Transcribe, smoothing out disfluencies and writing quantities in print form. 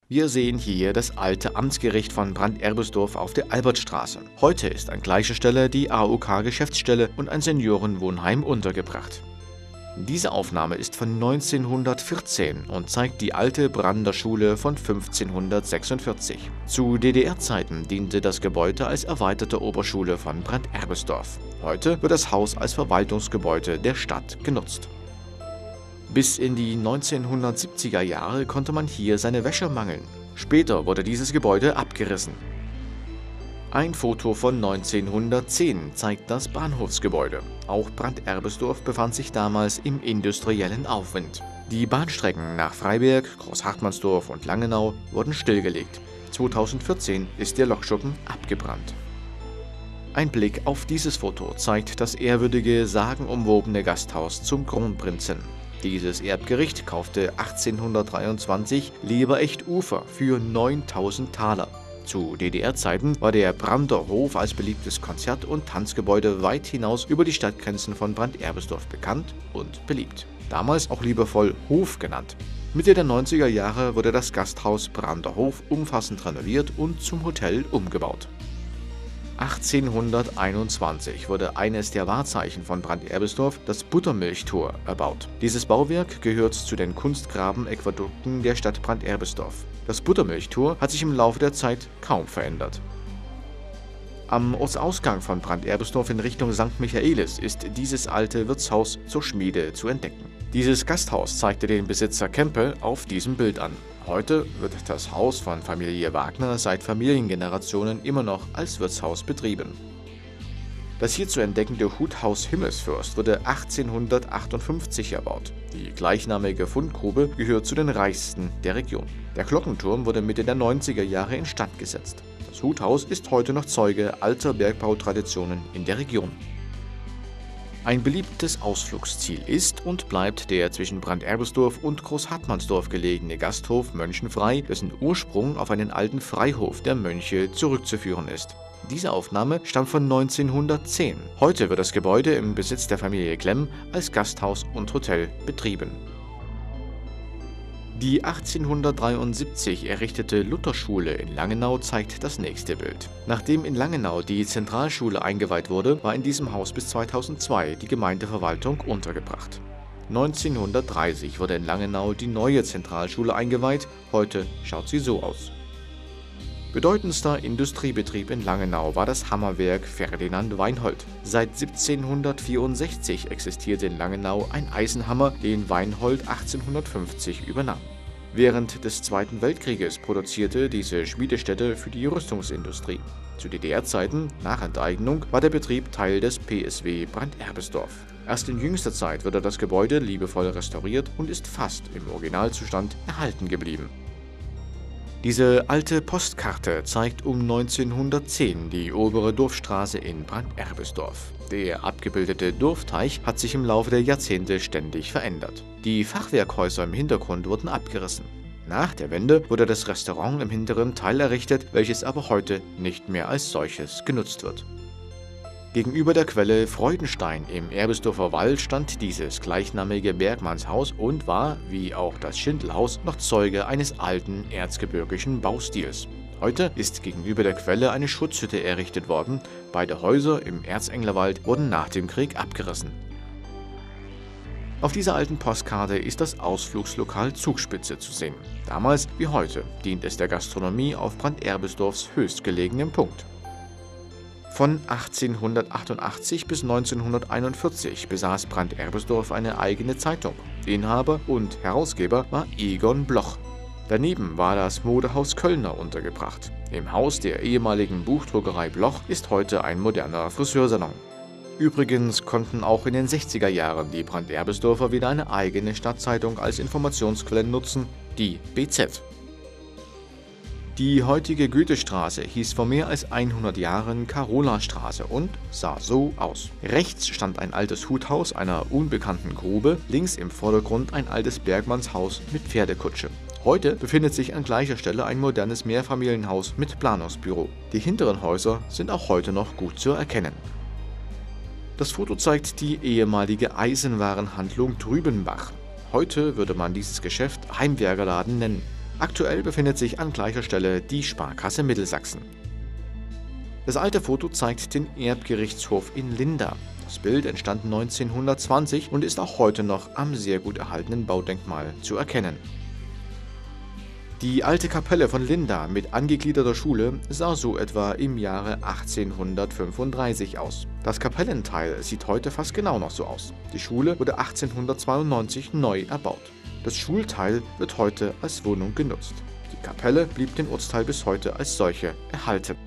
Wir sehen hier das alte Amtsgericht von Brand-Erbesdorf auf der Albertstraße. Heute ist an gleicher Stelle die AOK-Geschäftsstelle und ein Seniorenwohnheim untergebracht. Diese Aufnahme ist von 1914 und zeigt die alte Brander Schule von 1546. Zu DDR-Zeiten diente das Gebäude als erweiterte Oberschule von Brand-Erbesdorf. Heute wird das Haus als Verwaltungsgebäude der Stadt genutzt. Bis in die 1970er Jahre konnte man hier seine Wäsche mangeln. Später wurde dieses Gebäude abgerissen. Ein Foto von 1910 zeigt das Bahnhofsgebäude. Auch Brand-Erbesdorf befand sich damals im industriellen Aufwind. Die Bahnstrecken nach Freiberg, Großhartmannsdorf und Langenau wurden stillgelegt. 2014 ist der Lokschuppen abgebrannt. Ein Blick auf dieses Foto zeigt das ehrwürdige, sagenumwobene Gasthaus zum Kronprinzen. Dieses Erbgericht kaufte 1823 Leberecht-Ufer für 9.000 Taler. Zu DDR-Zeiten war der Brander Hof als beliebtes Konzert- und Tanzgebäude weit hinaus über die Stadtgrenzen von Brand-Erbesdorf bekannt und beliebt. Damals auch liebevoll Hof genannt. Mitte der 90er Jahre wurde das Gasthaus Brander Hof umfassend renoviert und zum Hotel umgebaut. 1821 wurde eines der Wahrzeichen von Brand-Erbesdorf, das Buttermilchtor, erbaut. Dieses Bauwerk gehört zu den Kunstgraben-Aquädukten der Stadt Brand-Erbesdorf. Das Buttermilchtor hat sich im Laufe der Zeit kaum verändert. Am Ortsausgang von Brand-Erbesdorf in Richtung St. Michaelis ist dieses alte Wirtshaus zur Schmiede zu entdecken. Dieses Gasthaus zeigte den Besitzer Kempe auf diesem Bild an. Heute wird das Haus von Familie Wagner seit Familiengenerationen immer noch als Wirtshaus betrieben. Das hier zu entdeckende Huthaus Himmelsfürst wurde 1858 erbaut. Die gleichnamige Fundgrube gehört zu den reichsten der Region. Der Glockenturm wurde Mitte der 90er Jahre instand gesetzt. Das Huthaus ist heute noch Zeuge alter Bergbautraditionen in der Region. Ein beliebtes Ausflugsziel ist und bleibt der zwischen Brand-Erbesdorf und Großhartmannsdorf gelegene Gasthof Mönchenfrei, dessen Ursprung auf einen alten Freihof der Mönche zurückzuführen ist. Diese Aufnahme stammt von 1910. Heute wird das Gebäude im Besitz der Familie Klemm als Gasthaus und Hotel betrieben. Die 1873 errichtete Lutherschule in Langenau zeigt das nächste Bild. Nachdem in Langenau die Zentralschule eingeweiht wurde, war in diesem Haus bis 2002 die Gemeindeverwaltung untergebracht. 1930 wurde in Langenau die neue Zentralschule eingeweiht, heute schaut sie so aus. Bedeutendster Industriebetrieb in Langenau war das Hammerwerk Ferdinand Weinhold. Seit 1764 existierte in Langenau ein Eisenhammer, den Weinhold 1850 übernahm. Während des Zweiten Weltkrieges produzierte diese Schmiedestätte für die Rüstungsindustrie. Zu DDR-Zeiten, nach Enteignung, war der Betrieb Teil des PSW Brand-Erbesdorf. Erst in jüngster Zeit wurde das Gebäude liebevoll restauriert und ist fast im Originalzustand erhalten geblieben. Diese alte Postkarte zeigt um 1910 die obere Dorfstraße in Brand-Erbesdorf. Der abgebildete Dorfteich hat sich im Laufe der Jahrzehnte ständig verändert. Die Fachwerkhäuser im Hintergrund wurden abgerissen. Nach der Wende wurde das Restaurant im hinteren Teil errichtet, welches aber heute nicht mehr als solches genutzt wird. Gegenüber der Quelle Freudenstein im Erbesdorfer Wald stand dieses gleichnamige Bergmannshaus und war, wie auch das Schindelhaus, noch Zeuge eines alten erzgebirgischen Baustils. Heute ist gegenüber der Quelle eine Schutzhütte errichtet worden. Beide Häuser im Erzenglerwald wurden nach dem Krieg abgerissen. Auf dieser alten Postkarte ist das Ausflugslokal Zugspitze zu sehen. Damals wie heute dient es der Gastronomie auf Brand-Erbesdorfs höchstgelegenem Punkt. Von 1888 bis 1941 besaß Brand-Erbesdorf eine eigene Zeitung. Inhaber und Herausgeber war Egon Bloch. Daneben war das Modehaus Kölner untergebracht. Im Haus der ehemaligen Buchdruckerei Bloch ist heute ein moderner Friseursalon. Übrigens konnten auch in den 60er Jahren die Brand-Erbesdorfer wieder eine eigene Stadtzeitung als Informationsquelle nutzen, die BZ. Die heutige Goethestraße hieß vor mehr als 100 Jahren Carolastraße und sah so aus. Rechts stand ein altes Huthaus einer unbekannten Grube, links im Vordergrund ein altes Bergmannshaus mit Pferdekutsche. Heute befindet sich an gleicher Stelle ein modernes Mehrfamilienhaus mit Planungsbüro. Die hinteren Häuser sind auch heute noch gut zu erkennen. Das Foto zeigt die ehemalige Eisenwarenhandlung Trübenbach. Heute würde man dieses Geschäft Heimwerkerladen nennen. Aktuell befindet sich an gleicher Stelle die Sparkasse Mittelsachsen. Das alte Foto zeigt den Erbgerichtshof in Linda. Das Bild entstand 1920 und ist auch heute noch am sehr gut erhaltenen Baudenkmal zu erkennen. Die alte Kapelle von Linda mit angegliederter Schule sah so etwa im Jahre 1835 aus. Das Kapellenteil sieht heute fast genau noch so aus. Die Schule wurde 1892 neu erbaut. Das Schulteil wird heute als Wohnung genutzt. Die Kapelle blieb dem Ortsteil bis heute als solche erhalten.